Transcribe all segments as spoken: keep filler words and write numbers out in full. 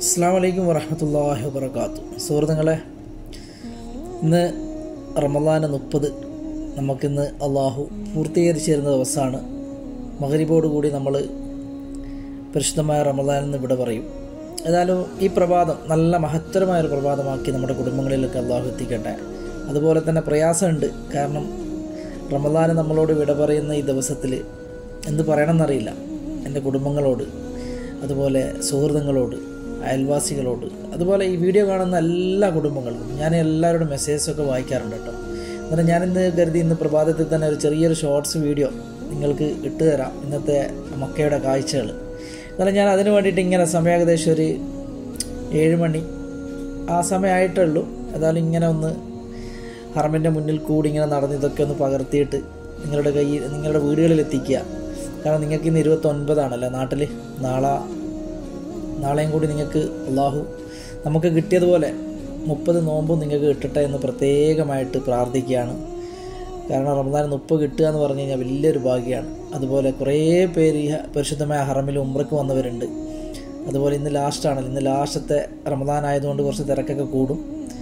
അസ്സലാമു അലൈക്കും വറഹ്മത്തുള്ളാഹി വബറകാതുഹു. സുഹൃത്തുക്കളെ, ഇന്ന് റമളാൻ മുപ്പത് നമുക്കിന്ന് അള്ളാഹു പൂർത്തീകരിച്ചു തരുന്ന ദിവസമാണ്. മഗ്‌രിബോടുകൂടി നമ്മൾ പരിശുദ്ധമായ റമളാനിൽ നിന്ന് ഇവിടെ പറയും. ഏതായാലും ഈ പ്രഭാതം നല്ല മഹത്തരമായൊരു പ്രഭാതമാക്കി നമ്മുടെ കുടുംബങ്ങളിലൊക്കെ അള്ളാഹു എത്തിക്കട്ടെ. അതുപോലെ തന്നെ പ്രയാസമുണ്ട്, കാരണം റമളാൻ നമ്മളോട് വിട പറയുന്ന ഈ ദിവസത്തിൽ എന്ത് പറയണമെന്നറിയില്ല. എൻ്റെ കുടുംബങ്ങളോട്, അതുപോലെ സുഹൃത്തുക്കളോട്, അയൽവാസികളോട്, അതുപോലെ ഈ വീഡിയോ കാണുന്ന എല്ലാ കുടുംബങ്ങൾക്കും ഞാൻ എല്ലാവരുടെ മെസ്സേജസൊക്കെ വായിക്കാറുണ്ട് കേട്ടോ. എന്നിട്ട് ഞാനിന്ന് കരുതി ഇന്ന് പ്രഭാതത്തിൽ തന്നെ ഒരു ചെറിയൊരു ഷോർട്സ് വീഡിയോ നിങ്ങൾക്ക് ഇട്ട് തരാം, ഇന്നത്തെ മക്കയുടെ കാഴ്ചകൾ. എന്നാലും ഞാൻ അതിന് വേണ്ടിയിട്ട് ഇങ്ങനെ സമയം ഏകദേശം ഒരു ഏഴ് മണി ആ സമയമായിട്ടേ ഉള്ളൂ. ഏതായാലും ഇങ്ങനെ ഒന്ന് ഹറമിൻ്റെ മുന്നിൽ കൂടി ഇങ്ങനെ നടന്ന് ഇതൊക്കെ ഒന്ന് പകർത്തിയിട്ട് നിങ്ങളുടെ കയ്യിൽ നിങ്ങളുടെ വീടുകളിൽ എത്തിക്കുക. കാരണം നിങ്ങൾക്ക് ഇന്ന് ഇരുപത്തൊൻപതാണല്ലോ നാട്ടിൽ. നാളെ നാളെയും കൂടി നിങ്ങൾക്ക് അള്ളാഹു നമുക്ക് കിട്ടിയതുപോലെ മുപ്പത് നോമ്പും നിങ്ങൾക്ക് കിട്ടട്ടെ എന്ന് പ്രത്യേകമായിട്ട് പ്രാർത്ഥിക്കുകയാണ്. കാരണം റമളാൻ മുപ്പത് കിട്ടുക എന്ന് പറഞ്ഞു കഴിഞ്ഞാൽ വലിയൊരു ഭാഗ്യമാണ്. അതുപോലെ കുറേ പേര് ഈ പരിശുദ്ധമായ ഹറമിൽ ഉംറയ്ക്ക് വന്നവരുണ്ട്. അതുപോലെ ഇന്ന് ലാസ്റ്റാണല്ലോ, ഇന്ന് ലാസ്റ്റത്തെ റമളാൻ ആയതുകൊണ്ട് കുറച്ച് തിരക്കൊക്കെ കൂടും.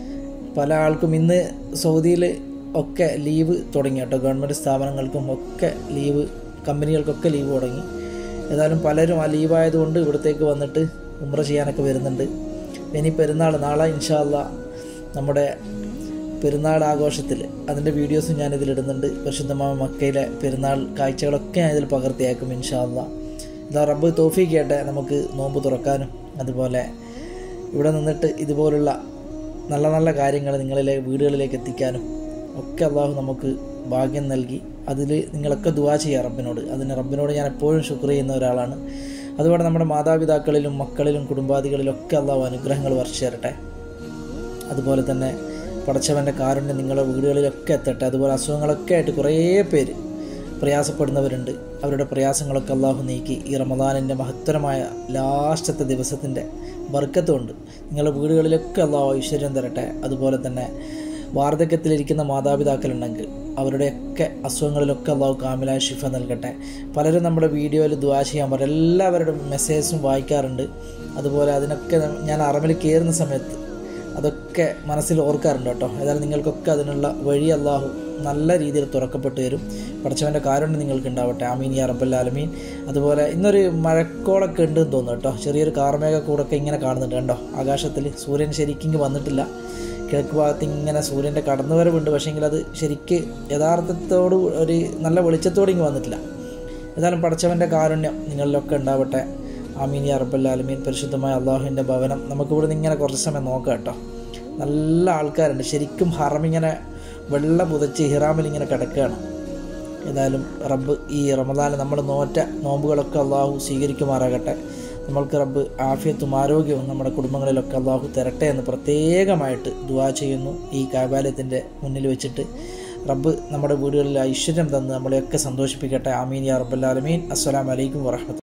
പല ആൾക്കും ഇന്ന് സൗദിയിൽ ഒക്കെ ലീവ് തുടങ്ങി കേട്ടോ. ഗവൺമെൻറ് സ്ഥാപനങ്ങൾക്കും ഒക്കെ ലീവ്, കമ്പനികൾക്കൊക്കെ ലീവ് തുടങ്ങി. ഏതായാലും പലരും ആ ലീവായതുകൊണ്ട് ഇവിടത്തേക്ക് വന്നിട്ട് ഉംറ ചെയ്യാനൊക്കെ വരുന്നുണ്ട്. ഇനി പെരുന്നാൾ നാളെ ഇൻഷാ അല്ലാഹ് നമ്മുടെ പെരുന്നാൾ ആഘോഷത്തിൽ അതിൻ്റെ വീഡിയോസും ഞാനിതിലിടുന്നുണ്ട്. പരിശുദ്ധമായ മക്കയിലെ പെരുന്നാൾ കാഴ്ചകളൊക്കെ ഞാൻ ഇതിൽ പകർത്തിയാക്കും ഇൻഷാ അല്ലാഹ്. ഇതാ റബ്ബ് തൗഫീഖ് ചെയ്യട്ടെ നമുക്ക് നോമ്പ് തുറക്കാനും അതുപോലെ ഇവിടെ നിന്നിട്ട് ഇതുപോലുള്ള നല്ല നല്ല കാര്യങ്ങൾ നിങ്ങളിലെ വീടുകളിലേക്ക് എത്തിക്കാനും ഒക്കെ അള്ളാഹു നമുക്ക് ഭാഗ്യം നൽകി. അതിൽ നിങ്ങളൊക്കെ ദുആ ചെയ്യുക റബ്ബിനോട്. അതിന് റബ്ബിനോട് ഞാൻ എപ്പോഴും ശുക്ർ ചെയ്യുന്ന ഒരാളാണ്. അതുപോലെ നമ്മുടെ മാതാപിതാക്കളിലും മക്കളിലും കുടുംബാദികളിലൊക്കെ അള്ളാഹു അനുഗ്രഹങ്ങൾ വർഷിച്ചു തരട്ടെ. അതുപോലെ തന്നെ പടച്ചവൻ്റെ കാരുണ്യം നിങ്ങളുടെ വീടുകളിലൊക്കെ എത്തട്ടെ. അതുപോലെ അസുഖങ്ങളൊക്കെ ആയിട്ട് കുറേ പേര് പ്രയാസപ്പെടുന്നവരുണ്ട്. അവരുടെ പ്രയാസങ്ങളൊക്കെ അള്ളാഹു നീക്കി ഈ റമളാനിൻ്റെ മഹത്തരമായ ലാസ്റ്റത്തെ ദിവസത്തിൻ്റെ ബർക്കത്തുകൊണ്ട് നിങ്ങളുടെ വീടുകളിലൊക്കെ അള്ളാഹു ഐശ്വര്യം തരട്ടെ. അതുപോലെ തന്നെ വാർദ്ധക്യത്തിലിരിക്കുന്ന മാതാപിതാക്കളുണ്ടെങ്കിൽ അവരുടെയൊക്കെ അസുഖങ്ങളിലൊക്കെ അള്ളാഹു കാമിലായ ശിഫ നൽകട്ടെ. പലരും നമ്മുടെ വീഡിയോയിൽ ദുആ ചെയ്യാൻ പറയും. എല്ലാവരുടെ മെസ്സേജസും വായിക്കാറുണ്ട്. അതുപോലെ അതിനൊക്കെ ഞാൻ അറമിൽ കയറുന്ന സമയത്ത് അതൊക്കെ മനസ്സിൽ ഓർക്കാറുണ്ട് കേട്ടോ. ഏതായാലും നിങ്ങൾക്കൊക്കെ അതിനുള്ള വഴി അള്ളാഹു നല്ല രീതിയിൽ തുറക്കപ്പെട്ട് വരും. പടച്ചവൻ്റെ കാരുണ്യം നിങ്ങൾക്ക് ഉണ്ടാവട്ടെ. ആമീൻ യാ റബ്ബൽ ആലമീൻ. അതുപോലെ ഇന്നൊരു മഴക്കോളൊക്കെ ഉണ്ടെന്ന് തോന്നുന്നു കേട്ടോ. ചെറിയൊരു കാർമേഘ കൂടൊക്കെ ഇങ്ങനെ കാണുന്നുണ്ട് കണ്ടോ ആകാശത്തിൽ. സൂര്യൻ ശരിക്കും വന്നിട്ടില്ല. കിഴക്ക് ഭാഗത്ത് ഇങ്ങനെ സൂര്യൻ്റെ കടന്നുവരവുണ്ട്, പക്ഷേങ്കിൽ അത് ശരിക്ക് യഥാർത്ഥത്തോട് ഒരു നല്ല വെളിച്ചത്തോടെ ഇങ്ങ് വന്നിട്ടില്ല. ഏതായാലും പടച്ചവൻ്റെ കാരുണ്യം നിങ്ങളിലൊക്കെ ഉണ്ടാവട്ടെ. ആമീൻ യാ റബ്ബൽ ആലമീൻ. പരിശുദ്ധമായ അള്ളാഹുവിൻ്റെ ഭവനം നമുക്കിവിടെ നിന്ന് ഇങ്ങനെ കുറച്ച് സമയം നോക്കാം കേട്ടോ. നല്ല ആൾക്കാരുണ്ട്. ശരിക്കും ഹറമിങ്ങനെ വെള്ള പുതച്ച് ഹിറാമിൽ ഇങ്ങനെ കിടക്കുകയാണ്. ഏതായാലും റബ്ബ് ഈ റമളാനിൽ നമ്മൾ നോറ്റ നോമ്പുകളൊക്കെ അള്ളാഹു സ്വീകരിക്കുമാറാകട്ടെ. നമ്മൾക്ക് റബ്ബ് ആഫിയത്തും ആരോഗ്യവും നമ്മുടെ കുടുംബങ്ങളിലൊക്കെ അള്ളാഹു തരട്ടെ എന്ന് പ്രത്യേകമായിട്ട് ദുആ ചെയ്യുന്നു. ഈ കാബാലയത്തിൻ്റെ മുന്നിൽ വെച്ചിട്ട് റബ്ബ് നമ്മുടെ വീടുകളിൽ ഐശ്വര്യം തന്ന് നമ്മളെയൊക്കെ സന്തോഷിപ്പിക്കട്ടെ. ആമീൻ യാ റബ്ബൽ ആലമീൻ. അസ്സലാമു അലൈക്കും വറഹ്മത്തുള്ളാഹി.